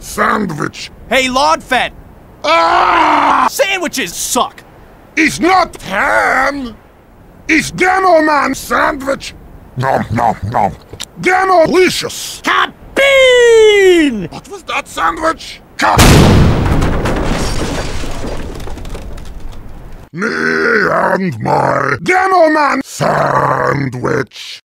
sandwich. Hey, Lodfed! Ah! Sandwiches suck! It's not ham! It's demoman sandwich! Nom nom nom. Demolicious! Bean! What was that sandwich? Me and my demoman sandwich!